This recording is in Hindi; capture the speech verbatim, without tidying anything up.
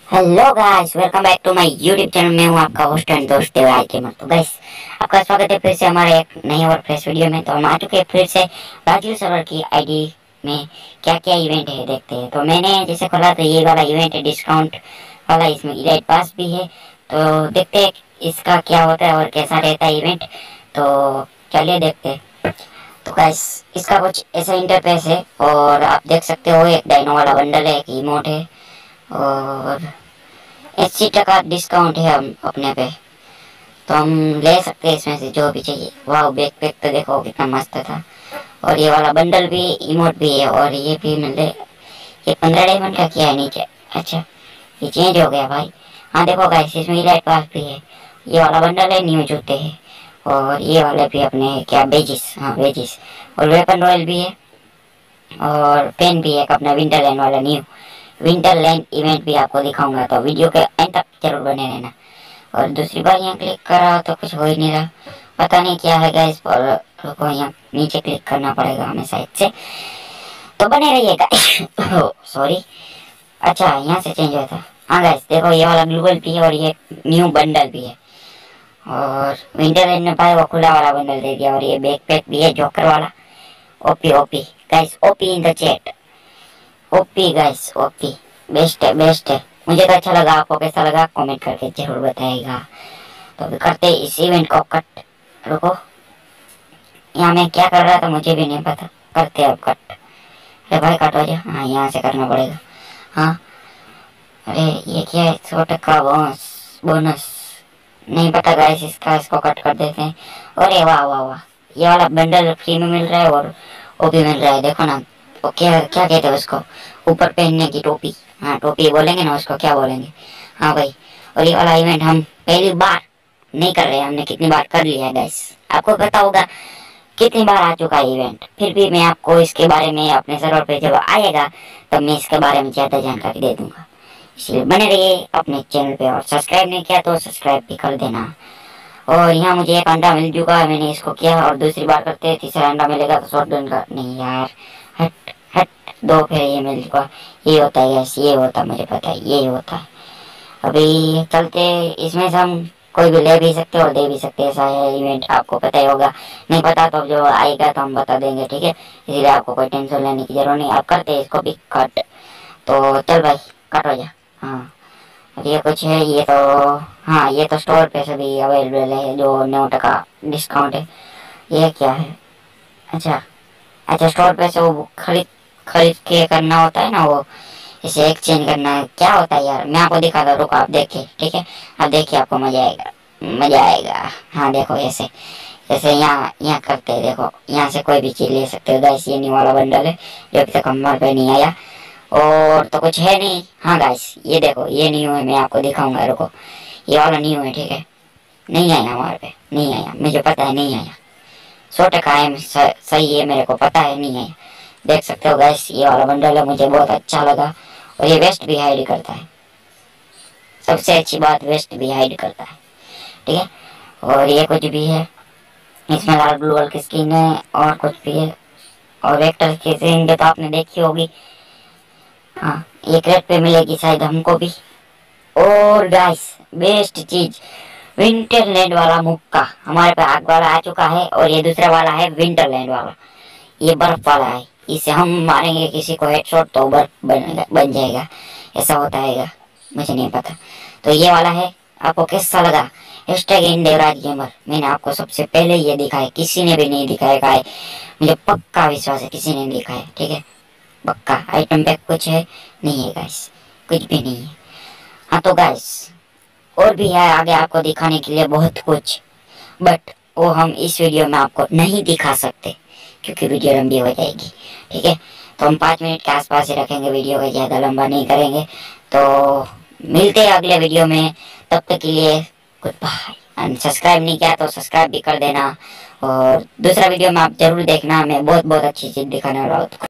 Hello guys, welcome back to my YouTube channel. में हूँ आपका होस्ट एंड दोस्त देवराज गेमर। तो गाइस, आपका स्वागत है फिर से हमारे एक नए और फ्रेश वीडियो में। तो हम आ चुके हैं फिर से राजू सर्वर की आईडी में। क्या क्या इवेंट है देखते हैं। तो मैंने जैसे खोला तो ये वाला इवेंट है डिस्काउंट वाला, इसमें इलाइट पास भी है। तो देखते हैं इसका क्या होता है और कैसा रहता है इवेंट। तो चलिए देखते हैं। तो गाइस, इसका कुछ ऐसा इंटरफेस है और आप देख सकते हो एक डायनो वाला बंडल है, एक इमोट है और अस्सी टका डिस्काउंट है हम अपने पे। तो हम ले सकते हैं इसमें से जो भी चाहिए। वाह, बैक पैक तो देखो कितना मस्त था। और ये वाला बंडल भी, इमोट भी है और ये भी मिले। ये पंद्रह डायमंड का किया है नीचे। अच्छा, ये चेंज हो गया भाई। हाँ देखो गाइस, इसमें इलाइट पास भी है। ये वाला बंडल है, न्यू जूते हैं और ये वाले भी अपने क्या बेजिस, हाँ बेजिस। और वेपन रॉयल भी है और पेन भी है अपना विंटरलैंड वाला न्यू। विंटरलैंड इवेंट भी आपको दिखाऊंगा, तो वीडियो के एंड तक जरूर बने रहना। और दूसरी बार यहाँ क्लिक करा तो कुछ हो ही नहीं रहा, पता नहीं क्या है गाइस। पर रुको, यहाँ नीचे क्लिक करना पड़ेगा हमें साइड से, तो बने रहिएगा। सॉरी। अच्छा, यहाँ से चेंज हुआ था। हाँ गाइस देखो, ये वाला ग्लूबल भी है और ये न्यू बंडल भी है। और विंटरलैंड में भाई वो खुला वाला बंडल दे दिया। और ये बैकपैक भी है जोकर वाला। OP OP guys, OP in the chat. OP guys, OP best है, बेस्ट है। मुझे तो अच्छा लगा, आपको कैसा लगा कमेंट करके जरूर बताइएगा। तो अभी करते हैं इस इवेंट को कट। रुको, यहाँ मैं क्या कर रहा था मुझे भी नहीं पता। करते हैं अब कट। अरे भाई कट हो जा। हाँ, यहाँ से करना पड़ेगा। हाँ, अरे ये क्या है? सौ टका बोनस बोनस नहीं पता गाइस इसका। इसको कट कर देते हैं। अरे वाह वाह वाह, ये वाला बंडल फ्री में मिल रहा है और वो भी मिल रहा है। देखो ना, वो क्या क्या कहते हैं उसको, ऊपर पहनने की टोपी। हाँ, टोपी बोलेंगे ना उसको, क्या बोलेंगे। हाँ भाई, और ये वाला इवेंट हम पहली बार नहीं कर रहे हैं, हमने कितनी बार कर लिया है गाइस। आपको पता होगा कितनी बार आ चुका है इवेंट। फिर भी मैं आपको इसके बारे में अपने सर्वर पे जब आएगा तब मैं इसके बारे में ज्यादा जानकारी दे दूंगा। इसलिए बने रहिए अपने चैनल पे और सब्सक्राइब नहीं किया तो सब्सक्राइब भी कर देना। और यहाँ मुझे एक अंडा मिल चुका है, मैंने इसको किया। और दूसरी बार करते हैं, तीसरा अंडा मिलेगा तो शॉटगन का। नहीं यार, हट हट, दो फिर ये मिल चुका। ये होता है यस, ये होता, मुझे पता है ये होता है। अभी चलते, इसमें से हम कोई भी ले भी सकते और दे भी सकते, ऐसा है इवेंट। आपको पता ही होगा, नहीं पता तो जो आएगा तो हम बता देंगे, ठीक है। इसीलिए आपको कोई टेंशन लेने की जरूरत नहीं। आप करते हैं इसको भी कट। तो चल भाई, कट हो जा। हाँ, ये कुछ है ये तो। हाँ, ये तो स्टोर पे सभी अवेलेबल है जो नौ टका डिस्काउंट है। ये क्या है? अच्छा अच्छा, स्टोर पे से वो खरीद खरीद के करना होता है ना, वो इसे एक्सचेंज करना है। क्या होता है यार, मैं आपको दिखाता हूँ, रुको आप देखिए, ठीक है। आप देखिए, आपको मजा आएगा, मजा आएगा। हाँ देखो, ऐसे जैसे यहाँ यहाँ करते हैं। देखो, यहाँ से कोई भी चीज ले सकते हो गाइस। ये न्यू वाला बंडल है जो अभी तक हमारे पे नहीं आया। और तो कुछ है नहीं। हाँ गाइस, ये देखो, ये न्यू है, मैं आपको दिखाऊंगा, रुको। ये वाला न्यू है, ठीक है। नहीं आया हमारे पे, नहीं आया, मुझे पता है नहीं आया। सौ टका है, सही है, मेरे को पता है नहीं आया। देख सकते हो गाइस, ये वाला बंडल है, मुझे बहुत अच्छा लगा। और ये वेस्ट भी हाइड करता है, सबसे अच्छी बात वेस्ट भी हाइड करता है, ठीक है। और ये कुछ भी है, इसमें लाल ब्लू वाल की स्किन है और कुछ भी है। और वेक्टर की स्किन तो आपने देखी होगी। हाँ, ये क्रेट पे मिलेगी शायद हमको भी। और गाइस, बेस्ट चीज, विंटरलैंड वाला मुक्का हमारे पे आग वाला आ चुका है। और ये दूसरा वाला है विंटरलैंड वाला, ये बर्फ वाला है। इसे हम मारेंगे किसी को हेडशॉट तो बर्फ बन, बन जाएगा, ऐसा होता है, मुझे नहीं पता। तो ये वाला है, आपको कैसा लगा? Hashtag in Devraj gamer. मैंने आपको सबसे पहले ये दिखाया, किसी ने भी नहीं दिखाया है। मुझे पक्का विश्वास है किसी ने नहीं दिखाया, ठीक है, पक्का। आइटम पैक कुछ है नहीं है गाइस, कुछ भी नहीं है। हाँ तो गाइस, और भी है आगे आपको दिखाने के लिए बहुत कुछ, बट वो हम इस वीडियो में आपको नहीं दिखा सकते क्योंकि वीडियो लंबी हो जाएगी, ठीक है। तो हम पाँच मिनट के आसपास ही रखेंगे वीडियो को, ज़्यादा लंबा नहीं करेंगे। तो मिलते हैं अगले वीडियो में, तब तक के लिए गुड बाय। एंड सब्सक्राइब नहीं किया तो सब्सक्राइब भी कर देना। और दूसरा वीडियो में आप जरूर देखना, मैं बहुत बहुत अच्छी चीज़ दिखाने वाला हूँ।